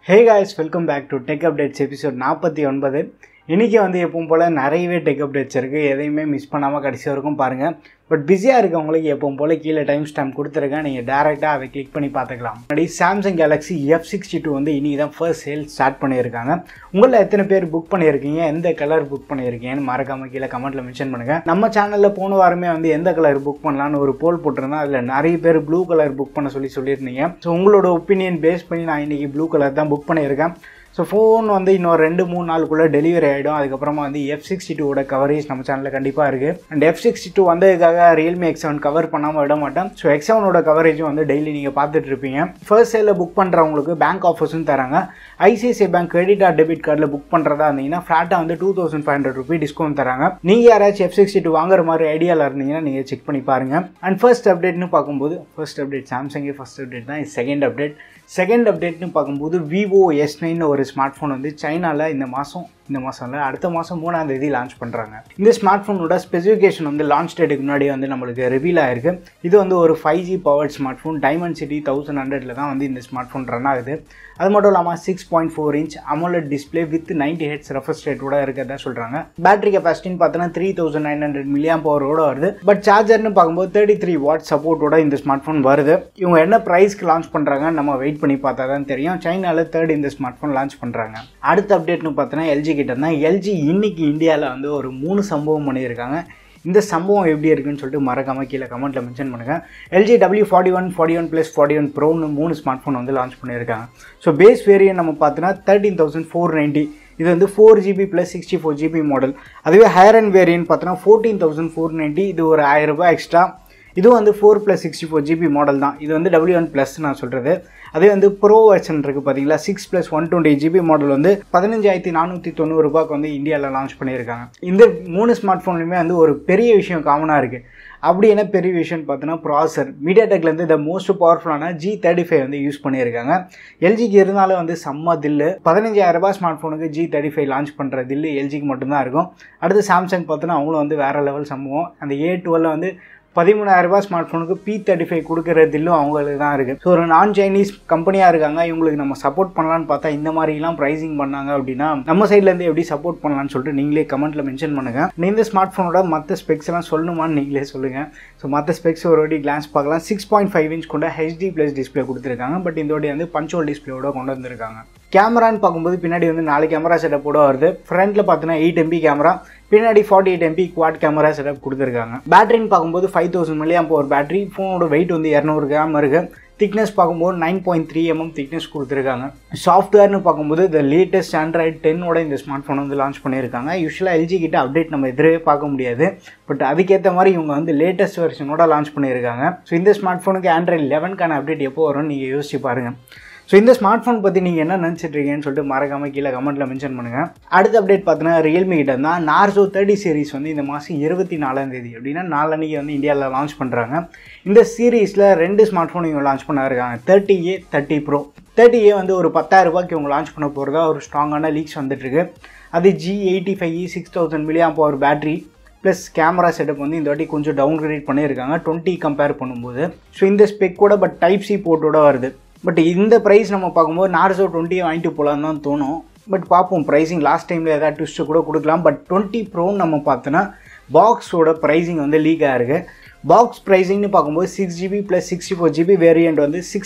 Hey guys, welcome back to Tech Updates episode 49. இன்றைக்கி எப்பவும் போல் நிறையவே டெக் அப்டேட்ஸ் இருக்குது. எதையுமே மிஸ் பண்ணாமல் கடைசி வரைக்கும் பாருங்கள். பட் பிஸியாக இருக்கவங்களுக்கு எப்பவும் போல் கீழே டைம் ஸ்டாம்ப் கொடுத்துருக்கேன். நீங்கள் டேரெக்டாக அதை கிளிக் பண்ணி பார்த்துக்கலாம். முன்னாடி சாம்சங் கேலக்ஸி F62 இன்றைக்கி தான் ஃபர்ஸ்ட் சேல் ஸ்டார்ட் பண்ணியிருக்காங்க. உங்களில் எத்தனை பேர் புக் பண்ணியிருக்கீங்க, எந்த கலர் புக் பண்ணியிருக்கீங்கன்னு மறக்காமல் கீழே கமெண்ட்டில் மென்ஷன் பண்ணுங்கள். நம்ம சேனலில் போன வாரமே எந்த கலர் புக் பண்ணலான்னு ஒரு போல் போட்டிருந்தேன். அதில் நிறைய பேர் ப்ளூ கலர் புக் பண்ண சொல்லியிருந்தீங்க. ஸோ உங்களோட ஒப்பீனியன் பேஸ் பண்ணி நான் இன்றைக்கி ப்ளூ கலர் தான் புக் பண்ணியிருக்கேன். ஸோ ஃபோன் இன்னொரு 2-3 நாளுக்குள்ளே டெலிவரி ஆகிடும். அதுக்கப்புறமா F62 கவரேஜ் நம்ம சேனலில் கண்டிப்பாக இருக்குது. And F62 வந்ததுக்காக Realme X7 cover பண்ணாமல் விட மாட்டேன். ஸோ X7 கவரேஜும் டெய்லி நீங்கள் பார்த்துட்டு இருப்பீங்க. ஃபர்ஸ்ட் சேலில் புக் பண்ணுறவங்களுக்கு பேங்க் ஆஃபர்ஸும் தராங்க. ICICI bank credit or debit கார்டில் புக் பண்ணுறதா இருந்தீங்கன்னா ஃப்ளாட்டாக 2500 ரூபீ டிஸ்கவுண்ட் தராங்க. நீங்கள் யாராச்சும் F62 வாங்குற மாதிரி ஐடியாவில் இருந்தீங்கன்னா நீங்கள் செக் பண்ணி பாருங்கள். அண்ட் ஃபர்ஸ்ட் அப்டேட்னு பார்க்கும்போது ஃபர்ஸ்ட் அப்டேட் சாம்சங்கே ஃபர்ஸ்ட் அப்டேட் தான். செகண்ட் அப்டேட்னு பார்க்கும்போது விவோ S9 ஒரு ஸ்மார்ட் ஃபோன் சைனாவில் இந்த மாதம் இல்லை அடுத்த மாதம் 3ஆம் தேதி லான்ச் பண்ணுறாங்க. இந்த ஸ்மார்ட் ஃபோனோட ஸ்பெசிஃபிகேஷன் லான்ச் டேட்டுக்கு முன்னாடி நம்மளுக்கு ரிவீல் ஆயிருக்கு. இது ஒரு 5G powered smart phone. Dimensity 1100 தான் இந்த ஸ்மார்ட் ஃபோன் ரன் ஆகுது. அது மட்டும் இல்லாமல் 6.4 inch AMOLED display with 90 Hz refresh ரேட்டோட இருக்கிறதா சொல்கிறாங்க. பேட்டரி கெப்பாசிட்டின்னு பார்த்தோன்னா 3900 mAh வருது. பட் சார்ஜர்னு பார்க்கும்போது 33 வாட் சப்போர்ட்டோட இந்த ஸ்மார்ட் ஃபோன் வருது. இவங்க என்ன ப்ரைஸ்க்கு லான்ச் பண்ணுறாங்கன்னு நம்ம வெயிட் பண்ணி பார்த்தா தான் தெரியும். சைனாவில் 3rd இந்த ஸ்மார்ட் ஃபோன் லான்ச் பண்ணுறாங்க. அடுத்த அப்டேட்னு பார்த்தோன்னா LG கிட்ட தான். LG இன்னைக்கு இந்தியாவில் ஒரு 3 சம்பவம் பண்ணியிருக்காங்க. இந்த சம்பவம் எப்படி இருக்குன்னு சொல்லிட்டு மறக்காமல் கீழே கமெண்ட்டில் மென்ஷன் பண்ணுங்கள். LG W41, 41+41 Proன்னு 3 ஸ்மார்ட் ஃபோன் லான்ச் பண்ணியிருக்காங்க. ஸோ பேஸ் வேரியன்ட் நம்ம பார்த்தோன்னா 13,490. இது 4GB + 64GB மாடல். அதுவே ஹையர் அண்ட் வேரியன்ட் பார்த்தோன்னா 14,490. இது ஒரு 1000 ரூபாய் எக்ஸ்ட்ரா. இது 4+64GB மாடல் தான். இது W1+ நான் சொல்கிறது. அதே ப்ரோ வெர்ஷன் இருக்குது பார்த்தீங்களா, 6+128GB மாடல் 15,490 ரூபாய்க்கு இந்தியாவில் லான்ச் பண்ணியிருக்காங்க. இந்த 3 ஸ்மார்ட் ஃபோன்லையுமே ஒரு பெரிய விஷயம் காமனாக இருக்குது. அப்படி என்ன பெரிய விஷயம்னு பார்த்தோன்னா ப்ராசர். மீடியாடெக்லேருந்து த மோஸ்ட் பவர்ஃபுல்லான G35 யூஸ் பண்ணியிருக்காங்க. எல்ஜிக்கு இருந்தாலும் செம்ம தில்லு. 15,000 ரூபாய் ஸ்மார்ட் ஃபோனுக்கு G35 லான்ச் பண்ணுற தில்லு எல்ஜிக்கு மட்டும்தான் இருக்கும். அடுத்து சாம்சங் பார்த்தோன்னா அவங்களும் வேறு லெவல் சம்பவம். அந்த A12 13,000 ரூபாய் ஸ்மார்ட் ஃபோனுக்கு P35 கொடுக்குறதில்லும் அவங்களுக்கு தான் இருக்குது. ஸோ ஒரு நான் சைனீஸ் கம்பெனியாக இருக்காங்க. இவங்களுக்கு நம்ம சப்போர்ட் பண்ணலான்னு பார்த்தா இந்த மாதிரிலாம் ப்ரைஸிங் பண்ணாங்க அப்படின்னா நம்ம சைட்லேருந்து எப்படி சப்போர்ட் பண்ணலான்னு சொல்லிட்டு நீங்களே கமெண்ட்டில் மென்ஷன் பண்ணுங்கள். இந்த ஸ்மார்ட் ஃபோனோட மற்ற ஸ்பெக்ஸ் எல்லாம் சொல்லணுமான்னு நீங்களே சொல்லுங்கள். ஸோ மற்ற ஸ்பெக்ஸ் ஒரு வாட்டி கிளான்ஸ் பார்க்கலாம். 6.5 inch கொண்ட HD+ டிஸ்பிளே கொடுத்துருக்காங்க. பட் இந்த வாட்டி பஞ்சுவல் டிஸ்பிளேயோட கொண்டு வந்திருக்காங்க. கேமரான்னு பார்க்கும்போது பின்னாடி 4 கேமரா செட்டப்போட வருது. ஃப்ரண்ட்டில் பார்த்தோன்னா 8 MP கேமரா, பின்னாடி 48 MP குவாட் கேமரா செட்டப் கொடுத்துருக்காங்க. பேட்டரின்னு பார்க்கும்போது 5000 mAh பேட்டரி. ஃபோனோட வெயிட் 200 கிராம் இருக்குது. திக்னஸ் பார்க்கும்போது 9.3 mm திக்னஸ் கொடுத்துருக்காங்க. சாஃப்ட்வேர்னு பார்க்கும்போது த லேட்டஸ்ட் Android 10 இந்த ஸ்மார்ட் ஃபோன் லான்ச் பண்ணியிருக்காங்க. யூஸ்வலாக LG கிட்ட அப்டேட் நம்ம எதிரே பார்க்க முடியாது. பட் அதுக்கேற்ற மாதிரி இவங்க லேட்டஸ்ட் வெர்ஷனோட லான்ச் பண்ணியிருக்காங்க. ஸோ இந்த ஸ்மார்ட் ஃபோனுக்கு Android 11 அப்டேட் எப்போ வரும்னு நீங்கள் யோசிச்சு பாருங்கள். ஸோ இந்த ஸ்மார்ட் ஃபோன் பற்றி நீங்கள் என்ன நினச்சிட்ருக்கீங்கன்னு சொல்லிட்டு மறக்காமல் கீழே கமெண்ட்டில் மென்ஷன் பண்ணுங்கள். அடுத்த அப்டேட் பார்த்தோன்னா ரியல்மி கிட்ட தான் Narzo 30 சீரிஸ் இந்த மாதம் 24ஆம் தேதி அப்படின்னா நாளன்னைக்கு இந்தியாவில் லான்ச் பண்ணுறாங்க. இந்த சீரீஸில் 2 ஸ்மார்ட் ஃபோன் இவங்க லான்ச் பண்ண இருக்காங்க. 30A 30 Pro. 30A ஒரு 10,000 ரூபாய்க்கு இவங்க லான்ச் பண்ண போகிறதா ஒரு ஸ்ட்ராங்கான லீக்ஸ் வந்துட்டுருக்கு. அது G85E 6000 mAh battery plus camera setup இந்த வாட்டி கொஞ்சம் டவுன் கிரேட் பண்ணியிருக்காங்க 20 கம்பேர் பண்ணும்போது. ஸோ இந்த ஸ்பெக்கோட பட் Type-C போர்ட்டோட வருது. பட் இந்த ப்ரைஸ் நம்ம பார்க்கும்போது Narzo 20 வாங்கிட்டு போகலான்னு தான் தோணும். பட் பார்ப்போம், ப்ரைஸிங் லாஸ்ட் டைமில் ஏதாவது ட்விஸ்ட்டு கூட கொடுக்கலாம். பட் 20 Proன்னு நம்ம பார்த்தோன்னா பாக்ஸோட ப்ரைஸிங் லீக் ஆகிருக்கு. பாக்ஸ் ப்ரைஸிங்னு பார்க்கும்போது 6GB + 64GB வேரியண்ட்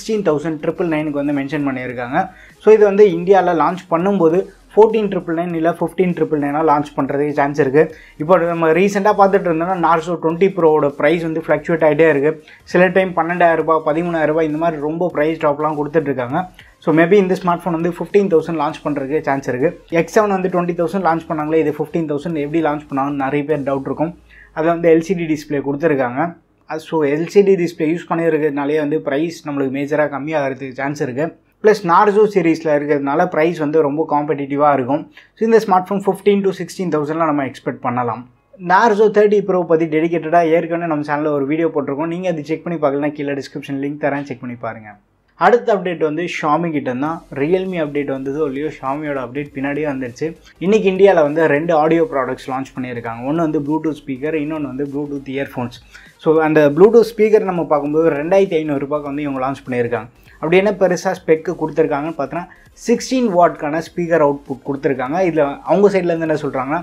16,999 மென்ஷன் பண்ணியிருக்காங்க. ஸோ இது இந்தியாவில் லான்ச் பண்ணும்போது 14,999 இல்லை 15,999 லான்ச் பண்ணுறதுக்கு சான்ஸ் இருக்குது. இப்போ நம்ம ரீசெண்டாக பார்த்துட்டு இருந்தோம்னா Narzo 20 Proவோட ப்ரைஸ் ஃப்ளக்சுவேட் ஆகிட்டே இருக்குது. சில டைம் 12,000 ரூபாய் 13,000 ரூபாய் இந்த மாதிரி ரொம்ப ப்ரைஸ் ட்ராப்லாம் கொடுத்துட்ருக்காங்க. ஸோ மேபி இந்த ஸ்மார்ட் ஃபோன் 15,000 லான்ச் பண்ணுறதுக்கு சான்ஸ் இருக்குது. X7 20,000 லான்ச் பண்ணாங்களே, இது 15,000 எப்படி லான்ச் பண்ணாங்கன்னு நிறைய பேர் டவுட் இருக்கும். அது LCD டிஸ்பிளே கொடுத்துருக்காங்க. ஸோ LCD டிஸ்பிளே யூஸ் பண்ணியிருக்கிறதுனாலே ப்ரைஸ் நம்மளுக்கு மேஜராக கம்மியாகிறதுக்கு சான்ஸ் இருக்குது. ப்ளஸ் Narzo சீரீஸில் இருக்கிறதுனால ப்ரைஸ் ரொம்ப காம்படிட்டிவாக இருக்கும். ஸோ இந்த ஸ்மார்ட் ஃபோன் 15,000 to 16,000 நம்ம எக்ஸ்பெக்ட் பண்ணலாம். Narzo 30 Pro பற்றி டெடிக்கேட்டடாக ஏற்கனவே நம்ம சேனலில் ஒரு வீடியோ போட்டிருக்கோம். நீங்கள் அது செக் பண்ணி பார்க்கலாம், கீழே டிஸ்கிரிப்ஷன் லிங்க் தரேன், செக் பண்ணி பாருங்கள். அடுத்த அப்டேட் Xiaomi கிட்ட தான். ரியல்மி அப்டேட் வந்ததோ இல்லையோ Xiaomiயோட அப்டேட் பின்னாடியே வந்துருச்சு. இன்றைக்கி இந்தியாவில் 2 ஆடியோ ப்ராடக்ட்ஸ் லான்ச் பண்ணியிருக்காங்க. ஒன்று ப்ளூடூத் ஸ்பீக்கர், இன்னொன்று ப்ளூடூத் இயர்ஃபோன்ஸ். ஸோ அந்த ப்ளூடூத் ஸ்பீக்கர் நம்ம பார்க்கும்போது 2,500 ரூபாய்க்கு இவங்க லான்ச் பண்ணியிருக்காங்க. அப்படி என்ன பெருசாக ஸ்பெக்கு கொடுத்துருக்காங்கன்னு பார்த்தோன்னா 16 வாட்க்கான ஸ்பீக்கர் அவுட்புட் கொடுத்துருக்காங்க. இதில் அவங்க சைட்லேருந்து என்ன சொல்கிறாங்கன்னா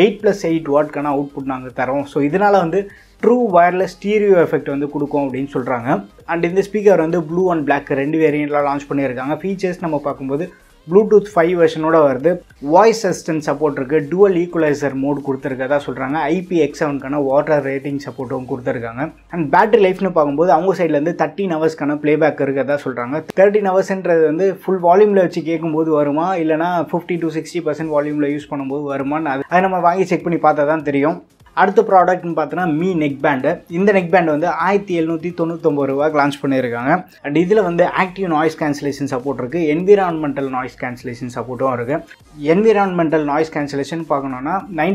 8+8 வாட்க்கான அவுட்புட் நாங்கள் தரோம். ஸோ இதனால் வந்து ட்ரூ வயர்லெஸ் ஸ்டீரியோ எஃபெக்ட் வந்து கொடுக்கும் அப்படின்னு சொல்கிறாங்க. அண்ட் இந்த ஸ்பீக்கர் வந்து ப்ளூ அண்ட் பிளாக் 2 வேரியண்ட்லாம் லான்ச் பண்ணியிருக்காங்க. ஃபீச்சர்ஸ் நம்ம பார்க்கும்போது ப்ளூடூத் 5 வெர்ஷனோட வருது. வாய்ஸ் அசிஸ்டன்ட் சப்போர்ட் இருக்குது. டுவல் ஈக்குவலைசர் மோட் கொடுத்துருக்கதா சொல்கிறாங்க. IPX7க்கான வாட்டர் ரேட்டிங் சப்போர்ட்டும் கொடுத்துருக்காங்க. அண்ட் பேட்டரி லைஃப்னு பார்க்கும்போது அவங்க சைட்லேருந்து 13 ஹவர்ஸ்க்கான ப்ளேபேக் இருக்கிறதா சொல்கிறாங்க. 13 ஹவர்ஸ்ன்றது வந்து ஃபுல் வால்யூமில் வச்சு கேட்கும்போது வருமா, இல்லைனா 50 to 60% வால்யூமில் யூஸ் பண்ணும்போது வருமானு அதை நம்ம வாங்கி செக் பண்ணி பார்த்தா தான் தெரியும். அடுத்த ப்ராடக்ட்னு பார்த்தோன்னா மீ நெக் பேண்டு. இந்த நெக் பேண்ட் வந்து 1799 ரூபாய்க்கு லான்ச் பண்ணியிருக்காங்க. அண்ட் இதில் வந்து ஆக்டிவ் நாய்ஸ் கேன்சலேஷன் சப்போர்ட் இருக்குது. என்விரான்மெண்டல் நாய்ஸ் கேன்சலேஷன் சப்போர்ட்டும் இருக்குது. என்விரான்மெண்டல் நாய்ஸ் கேன்சலேஷன் பார்க்கணுன்னா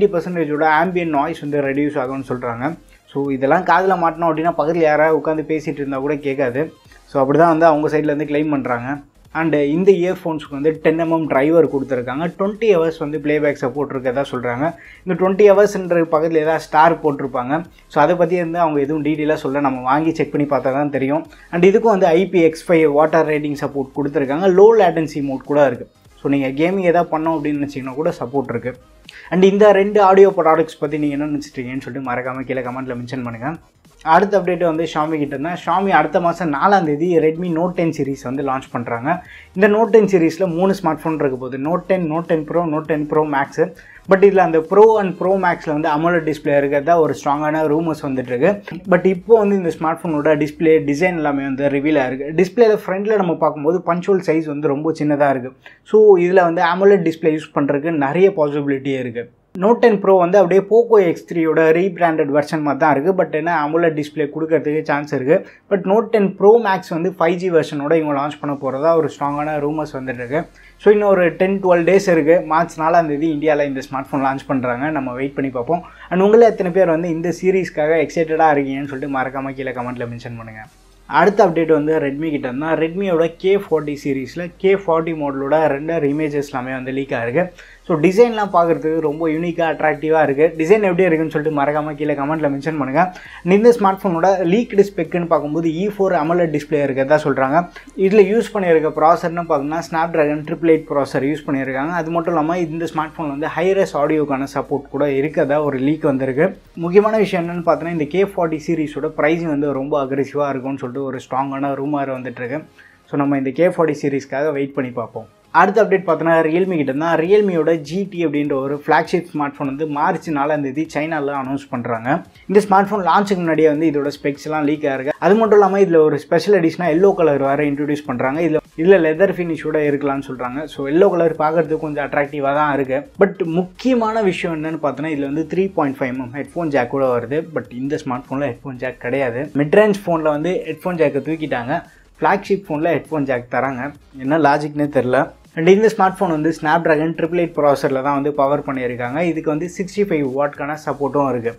90% ஆம்பியன்ட் நாய்ஸ் வந்து ரெடியூஸ் ஆகும்னு சொல்கிறாங்க. ஸோ இதெல்லாம் காதில் மாட்டினோம் அப்படின்னா பக்கத்தில் யாராவது உட்காந்து பேசிகிட்டு இருந்தால் கூட கேட்காது. ஸோ அப்படி தான் வந்து அவங்க சைட்லேருந்து கிளைம் பண்ணுறாங்க. அண்டு இந்த இயர்ஃபோன்ஸுக்கு வந்து 10mm டிரைவர் கொடுத்துருக்காங்க. 20 ஹவர்ஸ் வந்து ப்ளேபேக் சப்போர்ட் இருக்கதா சொல்கிறாங்க. இந்த 20 ஹவர்ஸ்ன்ற பக்கத்தில் ஏதாவது ஸ்டார் போட்டிருப்பாங்க. ஸோ அதை பற்றி வந்து அவங்க எதுவும் டீட்டெயிலாக சொல்ல, நம்ம வாங்கி செக் பண்ணி பார்த்தா தான் தெரியும். அண்ட் இதுக்கும் வந்து IPX5 வாட்டர் ரேட்டிங் சப்போர்ட் கொடுத்துருக்காங்க. லோ லேட்டன்சி மோட் கூட இருக்குது. ஸோ நீங்கள் கேமிங் எதாவது பண்ணோம் அப்படின்னு நினச்சிங்கன்னா கூட சப்போர்ட் இருக்குது. அண்ட் இந்த 2 ஆடியோ ப்ராடக்ட்ஸ் பற்றி நீங்கள் என்ன நினச்சிட்டீங்கன்னு சொல்லிட்டு மறக்காமல் கீழே கமெண்ட்டில் மென்ஷன் பண்ணுங்கள். அடுத்த அப்டேட் வந்து ஷாமி கிட்ட இருந்தால், ஷாமி அடுத்த மாதம் 4ஆம் தேதி ரெட்மி நோட் 10 சீரிஸ் வந்து லான்ச் பண்ணுறாங்க. இந்த நோட் 10 சீரிஸில் 3 ஸ்மார்ட் ஃபோன் இருக்க போகுது. Note 10, note 10 pro, note 10 pro max. But இதில் அந்த ப்ரோ அண்ட் ப்ரோ மேக்ஸில் வந்து AMOLED டிஸ்பிளே இருக்கிறதா ஒரு ஸ்ட்ராங்கான ரூமர்ஸ் வந்துட்டுருக்கு. பட் இப்போ வந்து இந்த ஸ்மார்ட் ஃபோனோட டிஸ்பிளே டிசைன் எல்லாமே வந்து ரிவீல் ஆகிருக்கு. டிஸ்பிளேல ஃப்ரண்ட்டில் நம்ம பார்க்கும்போது பஞ்சுவல் சைஸ் வந்து ரொம்ப சின்னதாக இருக்குது. ஸோ இதில் வந்து AMOLED டிஸ்பிளே யூஸ் பண்ணுறதுக்கு நிறைய பாசிபிலிட்டியே இருக்குது. நோட் 10 ப்ரோ வந்து அப்படியே போக்கோ X3யோட ரீபிராண்டட் வெர்ஷன் மாதிரி தான் இருக்குது. பட் என்ன AMOLED டிஸ்பிளே கொடுக்கறதுக்கு சான்ஸ் இருக்குது. பட் நோட் 10 ப்ரோ மேக்ஸ் வந்து 5G வெர்ஷனோட இவங்க லான்ச் பண்ண போகிறதா ஒரு ஸ்ட்ராங்கான ரூமர்ஸ் வந்துட்டுருக்கு. ஸோ இன்னும் ஒரு 10-12 டேஸ் இருக்குது. மார்ச் 4ஆம் தேதி இந்தியாவில் இந்த ஸ்மார்ட் ஃபோன் லான்ச் பண்ணுறாங்க. நம்ம வெயிட் பண்ணி பார்ப்போம். அண்ட் உங்களே எத்தனை பேர் வந்து இந்த சீரீஸ்க்காக எக்ஸைட்டடாக இருக்கீங்கன்னு சொல்லிட்டு மறக்காமல் கீழே கமெண்ட்டில் மென்ஷன் பண்ணுங்கள். அடுத்த அப்டேட் வந்து ரெட்மி கிட்ட இருந்தால், ரெட்மியோட K40 சீரீஸில் K40 மாடலோட 2 இமேஜஸ் எல்லாமே வந்து லீக் ஆகிருக்கு. ஸோ டிசைன்லாம் பார்க்குறதுக்கு ரொம்ப யூனிக்காக அட்ராக்டிவாக இருக்குது. டிசைன் எப்படி இருக்குன்னு சொல்லிட்டு மறக்காமல் கீழே கமெண்ட்டில் மென்ஷன் பண்ணுங்கள். இந்த ஸ்மார்ட் ஃபோனோட லீக்டு ஸ்பெக்குன்னு பார்க்கும்போது E4 AMOLED டிஸ்பிளே இருக்கிறதா சொல்கிறாங்க. இதில் யூஸ் பண்ணியிருக்க ப்ராசர்னு பார்க்கணும்னா Snapdragon 888 ப்ராசர் யூஸ் பண்ணியிருக்காங்க. அது மட்டும் இல்லாமல் இந்த ஸ்மார்ட் ஃபோன் வந்து ஹைரஸ் ஆடியோக்கான சப்போர்ட் கூட இருக்கிறதா ஒரு லீக் வந்திருக்கு. முக்கியமான விஷயம் என்னென்னு பார்த்தோன்னா, இந்த K40 சீரிஸோட ப்ரைஸிங் வந்து ரொம்ப அக்ரெசிவாக இருக்கும்னு சொல்லிட்டு ஒரு ஸ்ட்ராங்கான ரூமர் வந்துட்டுருக்கு. ஸோ நம்ம இந்த K40 சீரிஸ்க்காக வெயிட் பண்ணி பார்ப்போம். அடுத்த அப்டேட் பார்த்தோன்னா ரியல்மி கிட்ட இருந்தால், ரியல்மியோட GT அப்படின்ற ஒரு ஃப்ளாக்ஷிப் ஸ்மார்ட் ஃபோன் வந்து மார்ச் 4ஆம் தேதி சைனாவில் அனௌன்ஸ் பண்ணுறாங்க. இந்த ஸ்மார்ட் ஃபோன் லான்ச்சுக்கு முன்னாடியே வந்து இதோட ஸ்பெக்ஸ்லாம் லீக் ஆகிருக்கு. அது மட்டும் இல்லாமல் இதில் ஒரு ஸ்பெஷல் எடிஷனாக எல்லோ கலர் வேறு இன்ட்ரடியூஸ் பண்ணுறாங்க. இதில் லெதர் ஃபினிஷோட இருக்கலாம்னு சொல்கிறாங்க. ஸோ எல்லோ கலர் பார்க்குறதுக்கு கொஞ்சம் அட்ராக்டிவாக தான் இருக்குது. பட் முக்கியமான விஷயம் என்னென்னு பார்த்தோன்னா, இதில் வந்து 3.5mm ஹெட்ஃபோன் ஜாக் கூட வருது. பட் இந்த ஸ்மார்ட் ஃபோனில் ஹெட்ஃபோன் ஜாக் கிடையாது. மிட்ரேஞ்ச் ஃபோனில் வந்து ஹெட்ஃபோன் ஜாக்கை தூக்கிட்டாங்க. ஃப்ளாக்ஷிப் ஃபோனில் ஹெட்ஃபோன் ஜாக் தராங்க. என்ன லாஜிக்னே தெரில. அண்ட் இந்த ஸ்மார்ட் ஃபோன் வந்து Snapdragon 888 ப்ராசரில் தான் வந்து பவர் பண்ணியிருக்காங்க. இதுக்கு வந்து 65 வாட்க்கான சப்போர்ட்டும் இருக்குது.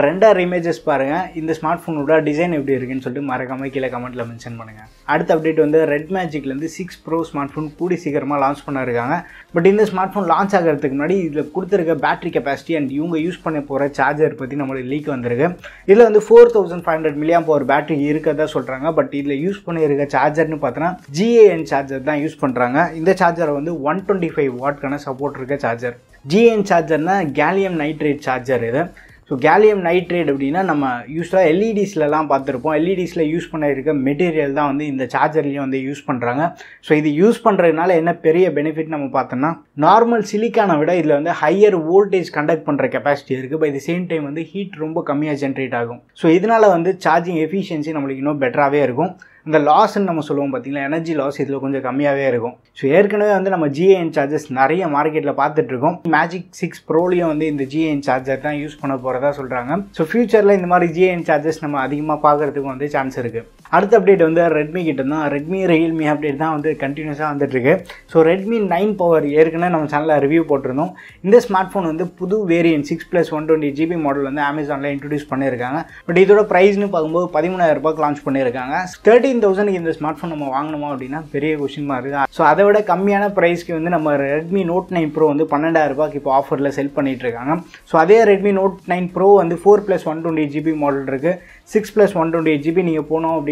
2 இமேஜஸ் பாருங்கள். இந்த ஸ்மார்ட் ஃபோனோட டிசைன் எப்படி இருக்குன்னு சொல்லிட்டு மறக்காமல் கீழே கமெண்ட்டில் மென்ஷன் பண்ணுங்கள். அடுத்த அப்டேட் வந்து ரெட் மேஜிக்லேருந்து 6 ப்ரோ ஸ்மார்ட் ஃபோன் கூடி சீக்கிரமாக லான்ச் பண்ணியிருக்காங்க. பட் இந்த ஸ்மார்ட் ஃபோன் லான்ச் ஆகிறதுக்கு முன்னாடி இதில் கொடுத்துருக்க பேட்டரி கெப்பாசிட்டி அண்ட் இவங்க யூஸ் பண்ண போகிற சார்ஜர் பற்றி நம்மளுக்கு லீக் வந்திருக்கு. இதில் வந்து 4500 mAh பேட்டரி இருக்கிறதா சொல்கிறாங்க. பட் இதில் யூஸ் பண்ணியிருக்க சார்ஜர்னு பார்த்தோன்னா GAN சார்ஜர் தான் யூஸ் பண்ணுறாங்க. இந்த சார்ஜரை வந்து 125 வாட்க்கான சப்போர்ட் இருக்க சார்ஜர். GAN சார்ஜர்னா கேலியம் நைட்ரேட் சார்ஜர் இது. ஸோ கேலியம் நைட்ரேட் அப்படின்னா நம்ம யூஸ்வலாக எல்இடிஸ்லாம் பார்த்துருப்போம். எல்இடிஸில் யூஸ் பண்ண இருக்க மெட்டீரியல் தான் வந்து இந்த சார்ஜர்லேயும் வந்து யூஸ் பண்ணுறாங்க. ஸோ இது யூஸ் பண்ணுறதுனால என்ன பெரிய பெனிஃபிட் நம்ம பார்த்தோம்னா, நார்மல் சிலிக்கானை விட இதில் வந்து ஹையர் வோல்டேஜ் கண்டக்ட் பண்ணுற கெப்பாசிட்டி இருக்குது. பை தி சேம் டைம் வந்து ஹீட் ரொம்ப கம்மியாக ஜென்ரேட் ஆகும். ஸோ இதனால் வந்து சார்ஜிங் எஃபிஷியன்சி நம்மளுக்கு இன்னும் பெட்டராகவே இருக்கும். இந்த லாஸ்ன்னு நம்ம சொல்லுவோம் பார்த்தீங்களா, எனர்ஜி லாஸ் இதில் கொஞ்சம் கம்மியாகவே இருக்கும். ஸோ ஏற்கனவே வந்து நம்ம GAN சார்ஜஸ் நிறைய மார்க்கெட்டில் பார்த்துட்ருக்கோம். மேஜிக் 6 ப்ரோலையும் வந்து இந்த GAN சார்ஜர் தான் யூஸ் பண்ண போகிறதா சொல்கிறாங்க. ஸோ ஃபியூச்சரில் இந்த மாதிரி GAN சார்ஜஸ் நம்ம அதிகமாக பார்க்குறதுக்கு வந்து சான்ஸ் இருக்குது. அடுத்த அப்டேட் வந்து ரெட்மி கிட்ட தான். ரெட்மி ரியல்மி அப்டேட் தான் வந்து கண்டினியூஸாக வந்துட்டுருக்கு. ஸோ ரெட்மி 9 பவர் ஏற்கனவே நம்ம சேனலில் ரிவ்யூ போட்டிருந்தோம். இந்த ஸ்மார்ட் ஃபோன் வந்து புது வேரியன்ட் 6+128GB மாடல் வந்து அமேசானில் இன்ட்ரடியூஸ் பண்ணியிருக்காங்க. பட் இதோட ப்ரைஸ்னு பார்க்கும்போது 13,000 ரூபாய்க்கு லான்ச் பண்ணியிருக்காங்க. 13,000 இந்த ஸ்மார்ட் ஃபோன் நம்ம வாங்கணுமா அப்படின்னா பெரிய கொஸ்டின் மார்க் தான். ஸோ அதை விட கம்மியான ப்ரைஸ்க்கு வந்து நம்ம ரெட்மி நோட் 9 ப்ரோ வந்து 12,000 ரூபாய்க்கு இப்போ ஆஃபரில் செல் பண்ணிட்டு இருக்காங்க. ஸோ அதே ரெட்மி நோட் 9 ப்ரோ வந்து 4+128GB மாடல் இருக்குது. 6+128GB நீங்கள் போனோம் அப்படின்னா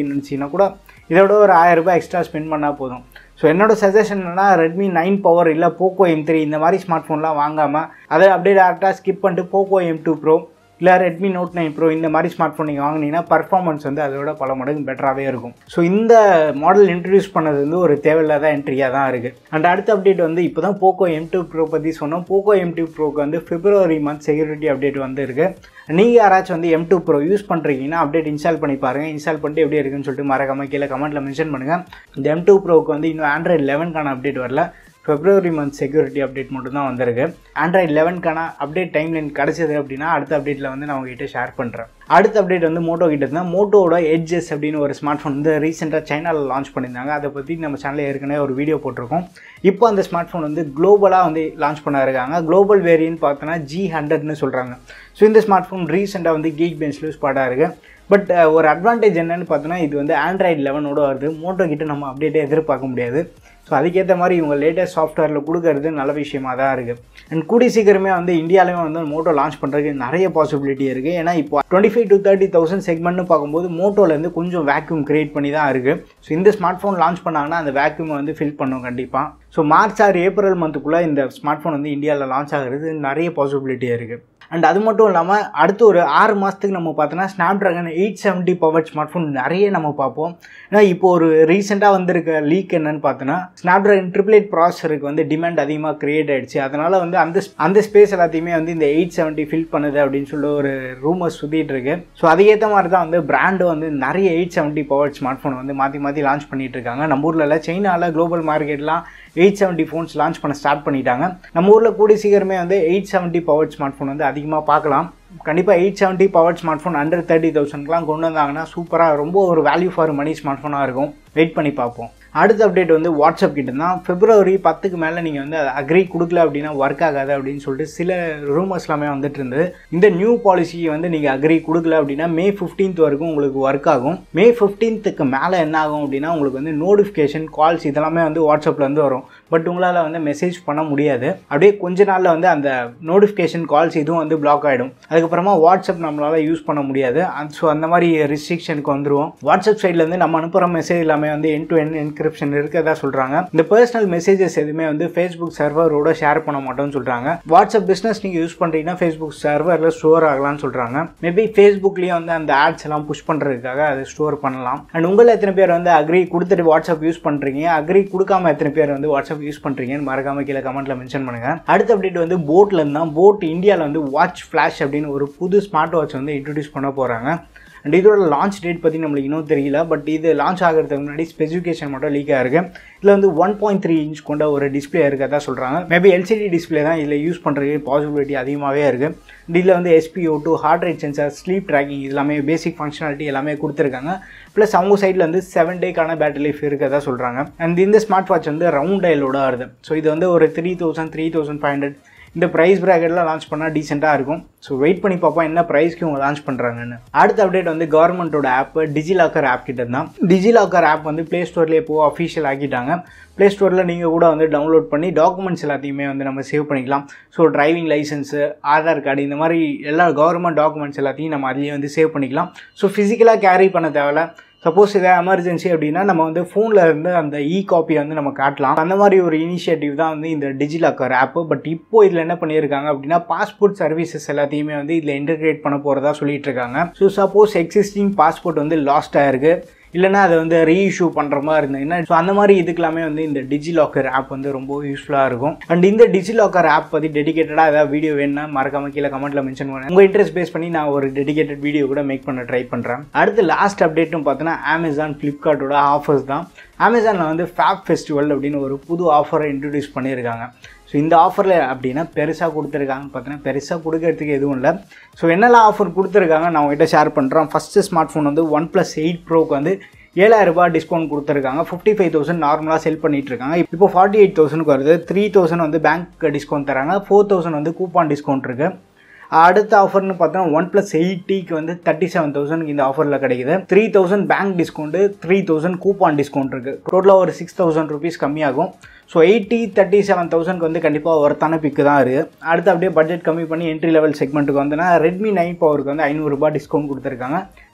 அப்படின்னு நினச்சிங்கன்னா கூட இதோட ஒரு 1000 ரூபாய் எக்ஸ்ட்ரா ஸ்பெண்ட் பண்ணால் போதும். ஸோ என்னோடய சஜஷன் என்னன்னா ரெட்மி 9 பவர் இல்லை போக்கோ M3 இந்த மாதிரி ஸ்மார்ட் ஃபோன்லாம் வாங்காமல் அதை அப்படியே டேரெக்டாக ஸ்கிப் பண்ணிட்டு போக்கோ M2 ப்ரோ இல்லை ரெட்மி நோட் 9 ப்ரோ இந்த மாதிரி ஸ்மார்ட் ஃபோன் நீங்கள் வாங்கினீங்கன்னா பர்ஃபார்மன்ஸ் வந்து அதோட பல மடங்கு பெட்டராகவே இருக்கும். ஸோ இந்த மாடல் இன்ட்ரடியூஸ் பண்ணது வந்து ஒரு தேவையில்லாத என்ட்ரியாக தான் இருக்குது. அண்ட் அடுத்த அப்டேட் வந்து இப்போ தான் போக்கோ M2 ப்ரோ பற்றி சொன்னோம். போக்கோ M2 ப்ரோக்கு வந்து February மந்த் செக்யூரிட்டி அப்டேட் வந்து இருக்குது. நீங்கள் யாராச்சும் வந்து M2 ப்ரோ யூஸ் பண்ணுறீங்கன்னா அப்டேட் இன்ஸ்டால் பண்ணி பாருங்கள். இன்ஸ்டால் பண்ணிட்டு எப்படி இருக்குன்னு சொல்லிட்டு மறக்காமல் கீழே கமெண்ட்டில் மென்ஷன் பண்ணுங்கள். இந்த M2 ப்ரோக்கு வந்து இன்னும் Android 11க்கான அப்டேட் வரல. February மந்த் செக்யூரிட்டி அப்டேட் மட்டும் தான் வந்திருக்கு. Android 11க்கான அப்டேட் டைம்லைன் கிடச்சிது அப்படின்னா அடுத்த அப்டேட்டில் வந்து நான் உங்ககிட்ட ஷேர் பண்ணுறேன். அடுத்த அப்டேட் வந்து மோட்டோ கிட்ட இருந்தால் மோட்டோவோட எட்ஜஸ் அப்படின்னு ஒரு ஸ்மார்ட் ஃபோன் வந்து ரீசெண்டாக சைனாவில் லான்ச் பண்ணியிருந்தாங்க. அதை பற்றி நம்ம சேனலில் ஏற்கனவே ஒரு வீடியோ போட்டிருக்கோம். இப்போ அந்த ஸ்மார்ட் ஃபோன் வந்து குளோபலாக வந்து லான்ச் பண்ண இருக்காங்க. குளோபல் வேரியன்ட் பார்த்தோன்னா G100ன்னு சொல்கிறாங்க. ஸோ இந்த ஸ்மார்ட் ஃபோன் ரீசெண்டாக வந்து கீக் பெஞ்ச்ல ஸ்பாட்டாக இருக்குது. பட் ஒரு அட்வான்டேஜ் என்னென்னு பார்த்தோன்னா இது வந்து Android 11ஓட வருது. மோட்டோ கிட்ட நம்ம அப்டேட்டே எதிர்பார்க்க முடியாது. ஸோ அதுக்கேற்ற மாதிரி இவங்க லேட்டஸ்ட் சாஃப்ட்வேரில் கொடுக்கறது நல்ல விஷயமாக தான் இருக்குது. அண்ட் கூடி சீக்கிரமே வந்து இந்தியாவிலேயும் வந்து மோட்டோ லான்ச் பண்ணுறதுக்கு நிறைய பாசிபிலிட்டி இருக்குது. ஏன்னா இப்போ 25,000 to 30,000 செக்மெண்ட்னு பார்க்கும்போது மோட்டோலேருந்து கொஞ்சம் வேக்யூம் கிரியேட் பண்ணி தான் இருக்குது. ஸோ இந்த ஸ்மார்ட் ஃபோன் லான்ச் பண்ணாங்கன்னா அந்த வேக்யூமை வந்து ஃபில் பண்ணும் கண்டிப்பாக. ஸோ மார்ச் ஆர் ஏப்ரல் மந்த்துக்குள்ளே இந்த ஸ்மார்ட் ஃபோன் வந்து இந்தியாவில் லான்ச் ஆகிறது நிறைய பாசிபிலிட்டி இருக்குது. அண்ட் அது மட்டும் இல்லாமல் அடுத்து ஒரு 6 மாதத்துக்கு நம்ம பார்த்தோன்னா Snapdragon 870 பவர் ஸ்மார்ட் ஃபோன் நிறைய நம்ம பார்ப்போம். ஏன்னா இப்போ ஒரு ரீசெண்டாக வந்திருக்க லீக் என்னன்னு பார்த்தோன்னா Snapdragon 888 ப்ராசஸருக்கு வந்து டிமாண்ட் அதிகமாக கிரியேட் ஆகிடுச்சு. அதனால் வந்து அந்த ஸ்பேஸ் எல்லாத்தையுமே வந்து இந்த 870 ஃபில் பண்ணுது அப்படின்னு சொல்லி ஒரு ரூமர்ஸ் சுற்றிட்டு இருக்கு. ஸோ அதுக்கேற்ற மாதிரி தான் வந்து பிராண்டு வந்து நிறைய 870 பவர் ஸ்மார்ட் ஃபோன் வந்து மாற்றி மாற்றி பண்ணிட்டு இருக்காங்க. நம்ம ஊரில் இல்லை, சைனாவில் குளோபல் மார்க்கெட்லாம் 870 ஃபோன்ஸ் லான்ச் பண்ண ஸ்டார்ட் பண்ணிட்டாங்க. நம்ம ஊரில் கூடிய சீக்கிரமே வந்து 870 பவர் ஸ்மார்ட் ஃபோன் வந்து அதிகமாக பார்க்கலாம். கண்டிப்பாக 870 பவர் ஸ்மார்ட் ஃபோன் under 30,000க்குலாம் கொண்டு வந்தாங்கன்னா சூப்பராக ரொம்ப ஒரு வேல்யூ ஃபார் மணி ஸ்மார்ட் ஃபோனாக இருக்கும். வெயிட் பண்ணி பார்ப்போம். அடுத்த அப்டேட் வந்து வாட்ஸ்அப் கிட்ட தான். February 10க்கு மேலே நீங்கள் வந்து அக்ரி கொடுக்கல அப்படின்னா ஒர்க் ஆகாது அப்படின்னு சொல்லிட்டு சில ரூமர்ஸ் எல்லாமே வந்துட்டு இருந்தது. இந்த நியூ பாலிசியை வந்து நீங்கள் அக்ரி கொடுக்கல அப்படின்னா May 15th வரைக்கும் உங்களுக்கு ஒர்க் ஆகும். May 15க்கு மேலே என்ன ஆகும் அப்படின்னா உங்களுக்கு வந்து நோட்டிஃபிகேஷன் கால்ஸ் இதெல்லாமே வந்து வாட்ஸ்அப்பில் வந்து வரும். பட் உங்களால் வந்து மெசேஜ் பண்ண முடியாது. அப்படியே கொஞ்ச நாளில் வந்து அந்த நோட்டிஃபிகேஷன் கால்ஸ் இதுவும் வந்து பிளாக் ஆகிடும். அதுக்கப்புறமா வாட்ஸ்அப் நம்மளால் யூஸ் பண்ண முடியாது. ஸோ அந்த மாதிரி ரெஸ்ட்ரிக்ஷனுக்கு வந்துடுவோம். வாட்ஸ்அப் சைட்லேருந்து நம்ம அனுப்புகிற மெசேஜ் எல்லாமே வந்து end to end என்கிரிப்ஷன் இருக்கதா சொல்கிறாங்க. இந்த பர்சனல் மெசேஜஸ் எதுவுமே வந்து Facebook சர்வரோட ஷேர் பண்ண மாட்டோம்னு சொல்கிறாங்க. வாட்ஸ்அப் பிஸ்னஸ் நீங்கள் யூஸ் பண்ணுறீங்கன்னா Facebook சர்வரில் ஸ்டோர் ஆகலாம்னு சொல்கிறாங்க. மேபி Facebookலேயே வந்து அந்த ஆட்ஸ் எல்லாம் புஷ் பண்ணுறதுக்காக அதை ஸ்டோர் பண்ணலாம். அண்ட் உங்களை எத்தனை பேர் வந்து அக்ரி கொடுத்துட்டு வாட்ஸ்அப் யூஸ் பண்ணுறீங்க, அக்ரி கொடுக்காம எத்தனை பேர் வந்து வாட்ஸ்அப் யூஸ் பண்ணுறீங்கன்னு மறக்காம கீழே கமெண்ட்டில் மென்ஷன் பண்ணுங்கள். அடுத்த அப்டேட் வந்து போட்டில் இருந்தால் போட் இந்தியாவில் வந்து வாட்ச் ஃப்ளாஷ் அப்படின்னு ஒரு புது ஸ்மார்ட் வாட்ச் வந்து இன்ட்ரடியூஸ் பண்ண போகிறாங்க. அண்ட் இதோட லான்ச் டேட் பற்றி நம்மளுக்கு இன்னும் தெரியல. பட் இது லான்ச் ஆகிறதுக்கு முன்னாடி ஸ்பெசிஃபிகேஷன் மட்டும் லீக் ஆகிருக்கு. இதில் வந்து 1.3 inch கொண்ட ஒரு டிஸ்பிளே இருக்கதா சொல்கிறாங்க. மேபி LCD டிஸ்பிளே தான் இதில் யூஸ் பண்ணுறதுக்கு பாசிபிலிட்டி அதிகமாகவே இருக்குது. இதில் வந்து SpO2, heart rate sensor, sleep tracking எல்லாமே பேசிக் ஃபங்க்ஷனாலிட்டி எல்லாமே கொடுத்துருக்காங்க. ப்ளஸ் அவங்க சைடில் வந்து 7 டேக்கான பேட்டரி லைஃப் இருக்கதா சொல்கிறாங்க. அண்ட் இந்த ஸ்மார்ட் வாட்ச் வந்து ரவுண்ட் டயலோட வருது. ஸோ இது வந்து ஒரு 3,000, 3,500 இந்த ப்ரைஸ் ப்ராக்கெட்டில் லான்ச் பண்ணால் டீசெண்டாக இருக்கும். ஸோ வெயிட் பண்ணி பார்ப்போம் என்ன ப்ரைஸ்க்கு இவங்க லான்ச் பண்ணுறாங்கன்னு. அடுத்த அப்டேட் வந்து கவர்மெண்ட்டோட ஆப் டிஜிலாக்கர் ஆப் கிட்ட தான். டிஜிலாக்கர் ஆப் வந்து ப்ளே ஸ்டோர்லேயே இப்போ அஃபிஷியல் ஆக்கிட்டாங்க. ப்ளே ஸ்டோரில் நீங்கள் கூட வந்து டவுன்லோட் பண்ணி டாக்குமெண்ட்ஸ் எல்லாத்தையுமே வந்து நம்ம சேவ் பண்ணிக்கலாம். So driving licence, Aadhaar card, இந்த மாதிரி எல்லா கவர்மெண்ட் டாக்குமெண்ட்ஸ் எல்லாத்தையும் நம்ம அதிலேயே வந்து சேவ் பண்ணிக்கலாம். ஸோ ஃபிசிக்கலாக கேரி பண்ண தேவையில்ல. சப்போஸ் இதாக எமர்ஜென்சி அப்படின்னா நம்ம வந்து ஃபோனில் இருந்து அந்த காப்பியை வந்து நம்ம காட்டலாம். அந்த மாதிரி ஒரு இனிஷியேட்டிவ் தான் வந்து இந்த டிஜிலாக்கர் ஆப்பு. பட் இப்போ இதில் என்ன பண்ணியிருக்காங்க அப்படின்னா பாஸ்போர்ட் சர்வீசஸ் எல்லாத்தையுமே வந்து இதில் இன்டகிரேட் பண்ண போகிறதா சொல்லிட்டு இருக்காங்க. ஸோ சப்போஸ் எக்ஸிஸ்டிங் பாஸ்போர்ட் வந்து லாஸ்ட் ஆயிருக்கு, இல்லைனா அதை வந்து ரீஇஷ்யூ பண்ணுற மாதிரி இருந்ததுன்னா ஸோ அந்த மாதிரி இதுக்கெல்லாமே வந்து இந்த டிஜிலாக்கர் ஆப் வந்து ரொம்ப யூஸ்ஃபுல்லாக இருக்கும். அண்ட் இந்த டிஜிலாக்கர் ஆப் பற்றி டெடிகேட்டடாக ஏதாவது வீடியோ வேணும்னா மறக்காம கீழே கமெண்ட்டில் மென்ஷன் பண்ணுறேன். உங்கள் இன்ட்ரெஸ்ட் பேஸ் பண்ணி நான் ஒரு டெடிகேட்டட் வீடியோ கூட மேக் பண்ண ட்ரை பண்ணுறேன். அடுத்து லாஸ்ட் அப்டேட்டும் பார்த்தோன்னா அமேசான், ஃப்ளிப்கார்ட்டோட ஆஃபர்ஸ் தான். அமேசானில் வந்து ஃபேப் ஃபெஸ்டிவல் அப்படின்னு ஒரு புது ஆஃபரை இன்ட்ரடியூஸ் பண்ணியிருக்காங்க. ஸோ இந்த ஆஃபரில் அப்படின்னா பெருசாக கொடுத்துருக்காங்கன்னு பார்த்தீங்கன்னா பெருசாக கொடுக்கறதுக்கு எதுவும் இல்லை. ஸோ என்னெல்லாம் ஆஃபர் கொடுத்துருக்காங்க நான் உங்கள்கிட்ட ஷேர் பண்ணுறேன். ஃபஸ்ட்டு ஸ்மார்ட் ஃபோன் வந்து OnePlus 8 ப்ரோக்கு வந்து 7,000 ரூபாய் டிஸ்கவுண்ட் கொடுத்துருக்காங்க. 55,000 நார்மலாக செல் பண்ணிட்டு இருக்காங்க. இப்போ 48,000க்கு வருது. 3,000 வந்து பேங்க் டிஸ்கவுண்ட் தராங்க. 4,000 வந்து கூப்பான் டிஸ்கவுண்ட் இருக்குது. அடுத்த ஆஃபர்னு பார்த்தோன்னா OnePlus 8Tக்கு வந்து 37,000 இந்த ஆஃபரில் கிடைக்குது. 3,000 பேங்க் டிஸ்கவுண்ட்டு, 3,000 கூப்பான் டிஸ்கவுண்ட் இருக்குது. டோட்டலாக ஒரு 6,000 ருபீஸ் கம்மியாகும். ஸோ 80, 37,000க்கு வந்து கண்டிப்பாக ஒர்த்தான பிக்கு தான் இருக்குது. அடுத்து அப்படியே பட்ஜெட் கம்மி பண்ணி என்ட்ரி லெவல் செக்மெண்ட்டுக்கு வந்தோன்னா Redmi 9 பவருக்கு வந்து 500 ரூபாய் டிஸ்கவுண்ட் கொடுத்துருக்காங்க.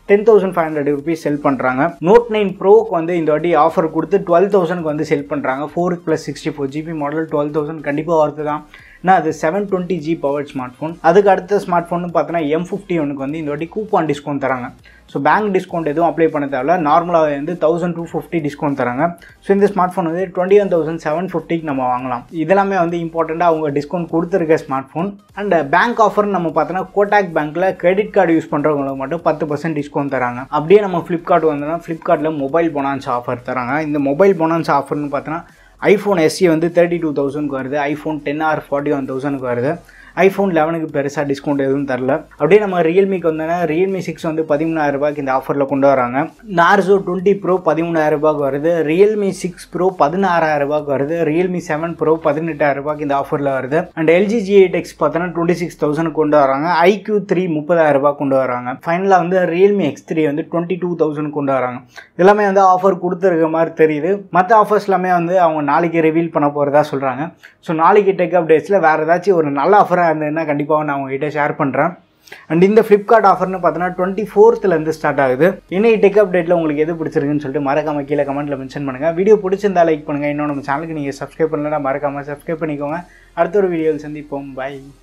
10,500 rupees செல் பண்ணுறாங்க. Note 9 Proக்கு வந்து இந்த வாட்டி ஆஃபர் கொடுத்து 12,000க்கு வந்து செல் பண்ணுறாங்க. 4+64 GB மாடல் 12,000 கண்டிப்பாக வருது தான். ஏன்னா அது 720G பவர்ட் ஸ்மார்ட் ஃபோன். அதுக்கு அடுத்த ஸ்மார்ட் ஃபோன் பார்த்தோன்னா M51க்கு வந்து இந்த வாட்டி கூப்பான் டிஸ்கவுண்ட் தராங்க. ஸோ பேங்க் டிஸ்கவுண்ட் எதுவும் அப்ளை பண்ண தேவையில்ல. நார்மலாக வந்து 1,250 டிஸ்கவுண்ட் தராங்க. ஸோ இந்த ஸ்மார்ட் ஃபோன் வந்து 21,750க்கு நம்ம வாங்கலாம். இதெல்லாமே வந்து இம்பார்ட்டண்ட்டாக அவங்க டிஸ்கவுண்ட் கொடுத்துருக்க ஸ்மார்ட் ஃபோன். அண்ட் பேங்க் ஆஃபர்னு நம்ம பார்த்தோன்னா கோட்டாக் பேங்க்கில் கிரெடிட் கார்டு யூஸ் பண்ணுறவங்களுக்கு மட்டும் 10% டிஸ்கவுண்ட் தராங்க. அப்படியே நம்ம ஃப்ளிப்கார்ட் வந்தோம்னா ஃப்ளிப்கார்ட்டில் மொபைல் போனான்ஸ் ஆஃபர் தராங்க. இந்த மொபைல் போனான்ஸ் ஆஃபர்னு பார்த்தோன்னா iPhone SE வந்து 32,000க்கு வருது. iPhone XR 41,000க்கு வருது. iPhone 11க்கு பெருசாக டிஸ்கவுண்ட் எதுவும் தரல. அப்படியே நம்ம ரியல்மிக்கு வந்தோன்னா Realme 6 வந்து 13,000 ரூபாய்க்கு இந்த ஆஃபரில் கொண்டு வராங்க. Narzo 20 Pro 13,000 ரூபாய்க்கு வருது. Realme 6 Pro 16,000 ரூபாய்க்கு வருது. Realme 7 Pro 18,000 ரூபாய்க்கு இந்த ஆஃபரில் வருது. அண்ட் LG G8X பார்த்தோன்னா 26,000 கொண்டு வராங்க. iQ3 30,000 ரூபாய் கொண்டு வராங்க. ஃபைனலாக வந்து Realme X3 வந்து 22,000 கொண்டு வராங்க. எல்லாமே வந்து ஆஃபர் கொடுத்துருக்க மாதிரி தெரியுது. மற்ற ஆஃபர்ஸ் எல்லாமே வந்து அவங்க நாளைக்கு ரிவீல் பண்ண போகிறதா சொல்கிறாங்க. ஸோ நாளைக்கு டெக் அப்டேட்ஸில் வேறு ஏதாச்சும் ஒரு நல்ல ஆஃபராக இருந்ததுன்னா கண்டிப்பாக நான் உங்ககிட்ட ஷேர் பண்ணுறேன். அண்ட் இந்த ஃப்ளிப்கார்ட் ஆஃபர்னு பார்த்தோன்னா 24th ஸ்டார்ட் ஆகுது. இன்னைக்கு டெக் அப்டேட்டில் உங்களுக்கு எது பிடிச்சிருக்குன்னு சொல்லிட்டு மறக்காம கீழே கமெண்ட்டில் மென்ஷன் பண்ணுங்கள். வீடியோ பிடிச்சிருந்தா லைக் பண்ணுங்கள். இன்னும் நம்ம சேனலுக்கு நீங்கள் சப்ஸ்கிரைப் பண்ணலன்னா மறக்காமல் சப்ஸ்கிரைப் பண்ணிக்கோங்க. அடுத்த ஒரு வீடியோவில் சந்திப்போம். பை.